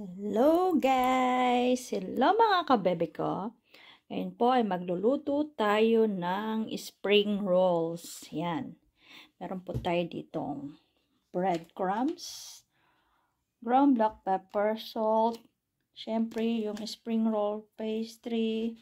Hello guys! Hello mga kabebe ko! Ngayon po ay magluluto tayo ng spring rolls. Yan. Meron po tayo ditong breadcrumbs, ground black pepper, salt, syempre yung spring roll pastry,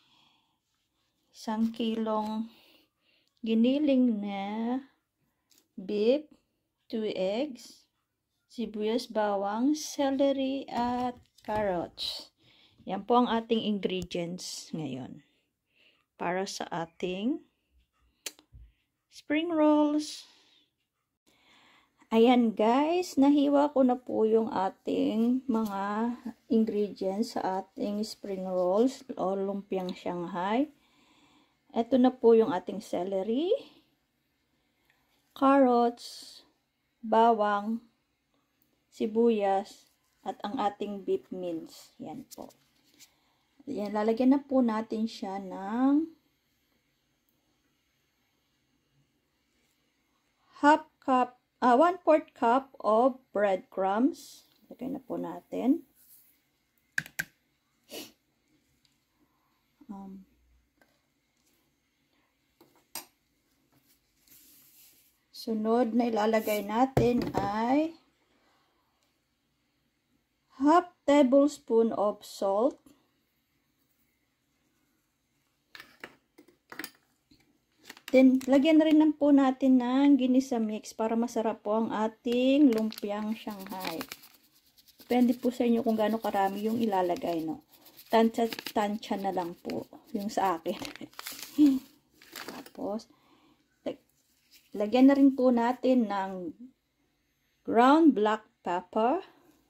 1 kilong giniling na beef, 2 eggs, sibuyas, bawang, celery, at carrots. Yan po ang ating ingredients ngayon para sa ating spring rolls. Ayan guys, nahiwa ko na po yung ating mga ingredients sa ating spring rolls o lumpiang Shanghai. Ito na po yung ating celery, carrots, bawang, sibuyas, at ang ating beef mince. Yan po. Yan, lalagyan na po natin siya ng 1/4 cup of breadcrumbs. Lagyan na po natin. Sunod na ilalagay natin ay 1/2 tablespoon of salt. Then, lagyan na rin po natin ng ginisa mix para masarap po ang ating lumpiang Shanghai. Depende po sa inyo kung gaano karami yung ilalagay, no? Tansya na lang po yung sa akin. Tapos, lagyan na rin po natin ng ground black pepper.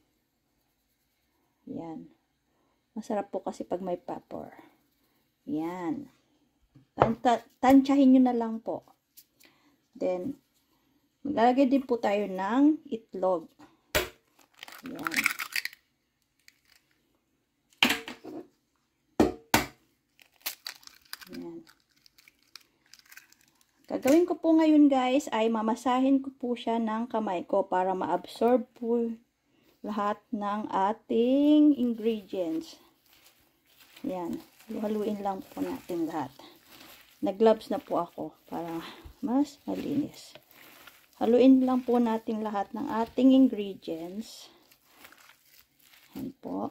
Yan. Masarap po kasi pag may pepper. Yan. Tansyahin nyo na lang po. Then, maglalagay din po tayo ng itlog. Yan. Yan. Gagawin ko po ngayon guys ay mamasahin ko po siya ng kamay ko para ma-absorb po lahat ng ating ingredients. Yan. Haluin lang po natin lahat. Nag-gloves na po ako para mas malinis. Haluin lang po natin lahat ng ating ingredients. Yan po.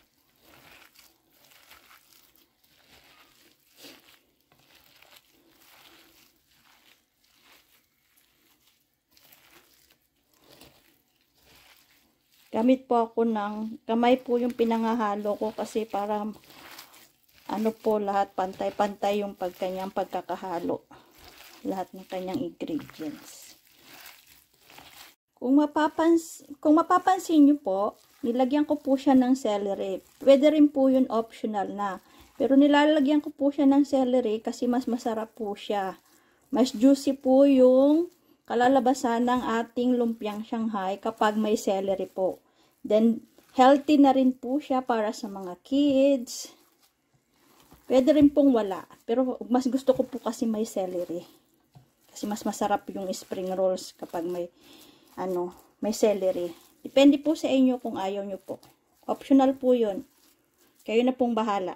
Gamit po ako ng kamay po yung pinangahalo ko kasi para ano po lahat pantay-pantay yung kanyang pagkakahalo. Lahat ng kanyang ingredients. Kung mapapansin nyo po, nilagyan ko po siya ng celery. Pwede rin po yun optional na. Pero nilalagyan ko po siya ng celery kasi mas masarap po siya. Mas juicy po yung kalalabasan ng ating lumpiang Shanghai kapag may celery po. Then, healthy na rin po siya para sa mga kids. Pwede rin pong wala. Pero mas gusto ko po kasi may celery. Kasi mas masarap yung spring rolls kapag may celery. Depende po sa inyo kung ayaw nyo po. Optional po yun. Kayo na pong bahala.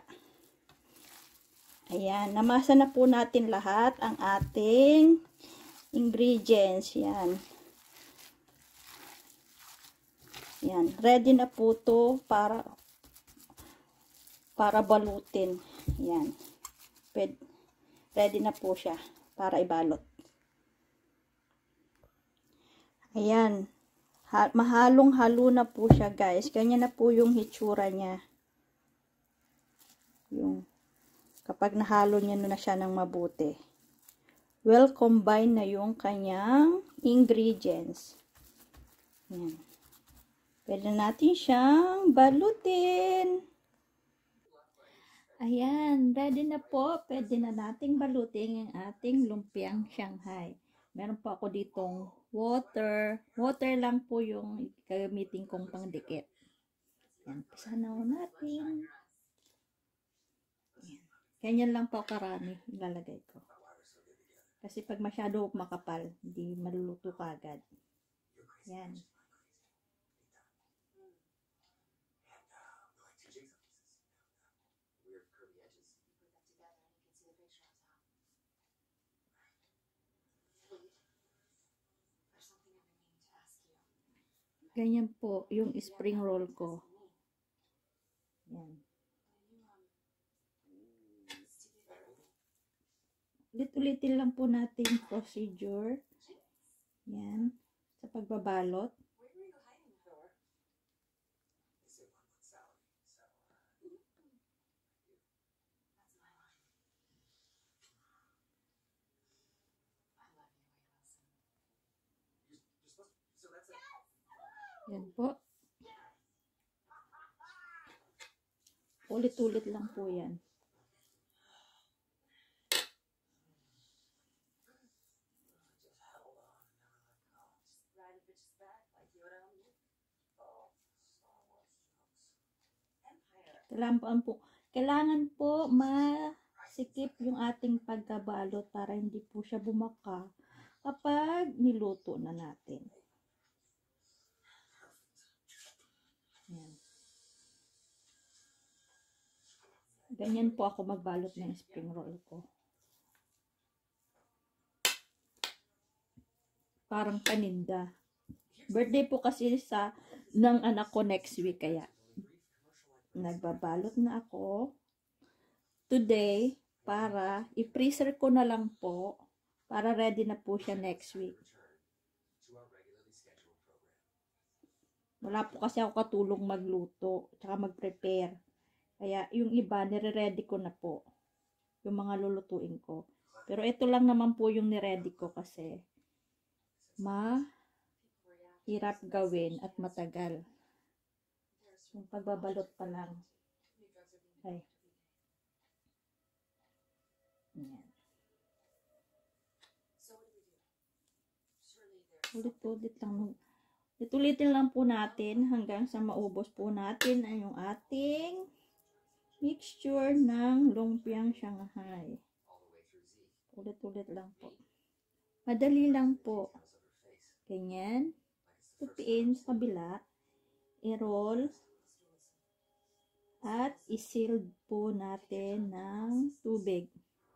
Ayan. Namasa na po natin lahat ang ating ingredients. Yan. Yan. Ready na po to para balutin. Yan. Ready na po siya para ibalot. Ayan. Mahalong-halo na po siya guys. Ganyan na po yung hitsura niya. Kapag nahalo niya na siya ng mabuti. Well combine na yung kanyang ingredients. Yan. Pwede natin siyang balutin. Ayan, ready na po. Pwede na nating balutin ang ating lumpiang Shanghai. Meron po ako ditong water. Water lang po yung gagamitin kong pangdikit. Yan, pisanaw natin. Yan. Ganyan lang po karami ilalagay ko. Kasi pag masyado makapal, hindi maluluto kagad. Yan. Ganyan po yung spring roll ko. Yan. Ulit-ulitin lang po natin yung procedure. Yan. Sa pagbabalot. Yan po. Ulit-ulit lang po yan. Kailangan po masikip yung ating pagkabalot para hindi po siya bumaka kapag niluto na natin. Yan. Ganyan po ako magbalot ng spring roll ko. Parang paninda. Birthday po kasi ng anak ko next week, kaya nagbabalot na ako today para i-freezer ko na lang po para ready na po siya next week. Wala po kasi ako katulong magluto tsaka mag-prepare. Kaya yung iba nire-ready ko na po yung mga lulutuin ko. Pero ito lang naman po yung niready ko kasi mahirap gawin at matagal. Yung pagbabalot pa lang. Ay. Yan. Ulit-ulitin lang po natin hanggang sa maubos po natin ay yung ating mixture ng lumpiang Shanghai. Ulit-ulit lang po. Madali lang po. Ganyan. Tupiin sa kabila. I-roll. At i-seal po natin ng tubig.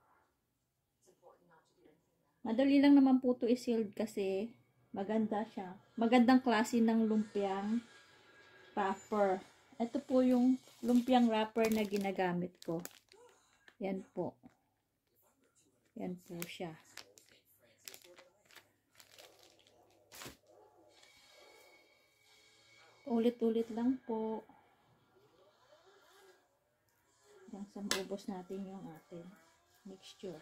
Madali lang naman po ito i-seal kasi maganda siya. Magandang klase ng lumpiang wrapper. Ito po yung lumpiang wrapper na ginagamit ko. Yan po. Yan po siya. Ulit-ulit lang po. Hanggang sa maubos natin yung ating mixture.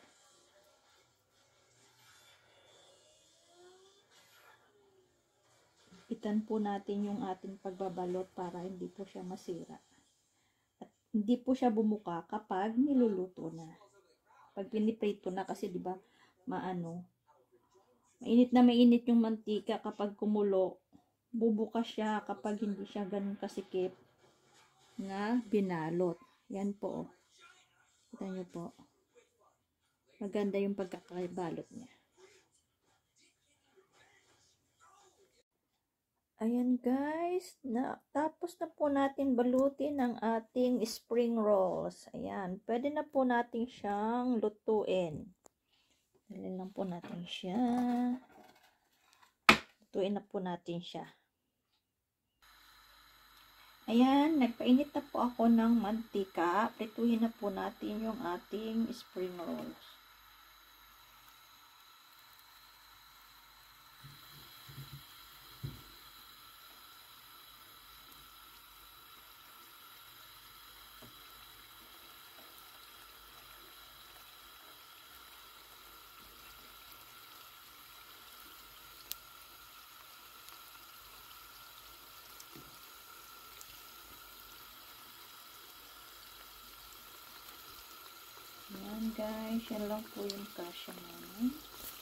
Itan po natin yung ating pagbabalot para hindi po siya masira. At hindi po siya bumuka kapag niluluto na. Pag piniprito na kasi 'di ba, mainit yung mantika kapag kumulo. Bubuka siya kapag hindi siya ganun kasikip na binalot. Yan po. Kita nyo po. Maganda yung pagkakabalot niya. Ayan guys, tapos na po natin balutin ang ating spring rolls. Ayan, pwede na po natin siyang lutuin. Dalhin lang po natin siya. Lutuin na po natin siya. Ayan, nagpainit na po ako ng mantika. Prituhin na po natin yung ating spring rolls. Ayan guys, yan lang po yung kasya namin.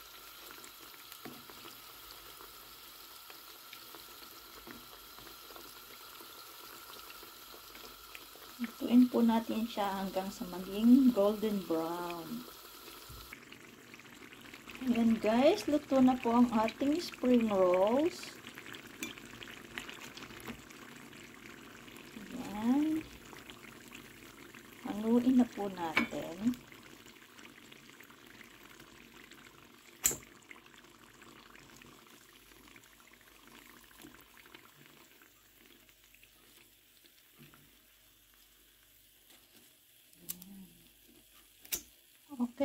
Lutuin po natin siya hanggang sa maging golden brown. Ayan guys, luto na po ang ating spring rolls. Ayan. Haluin na po natin.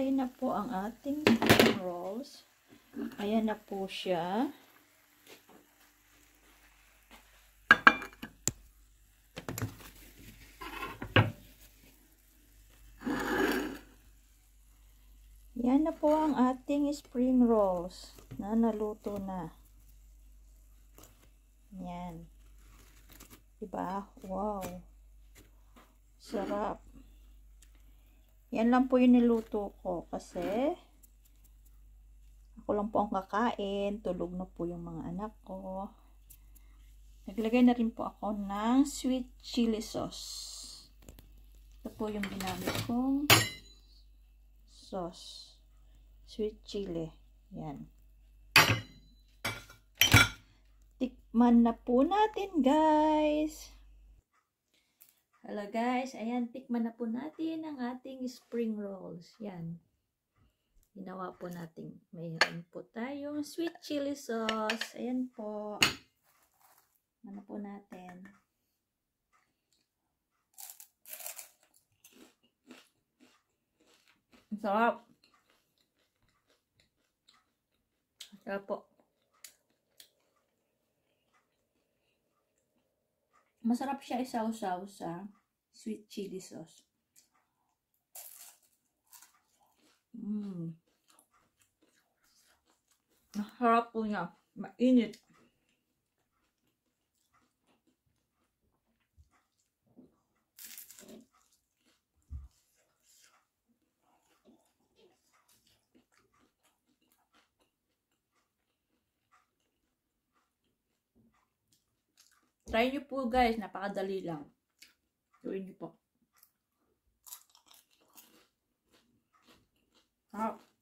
nalagay na po ang ating spring rolls. Ayan na po siya. Yan na po ang ating spring rolls na naluto na. Yan. Diba? Wow. Sarap. Yan lang po yung niluto ko kasi ako lang po ang kakain. Tulog na po yung mga anak ko. Naglagay na rin po ako ng sweet chili sauce. Ito po yung ginamit kong sauce. Sweet chili. Yan. Tikman na po natin, guys. Hello guys, ayan, tikman na po natin ang ating spring rolls. Yan. Ginawa po natin. Mayroon po tayong sweet chili sauce. Ayan po. Ano po natin. Ang sarap. Sarap po. Masarap siya isaw-saw sa sweet chili sauce. Masarap po niya. Mainit. Try nyo po guys, napakadali lang. Gawin nyo po.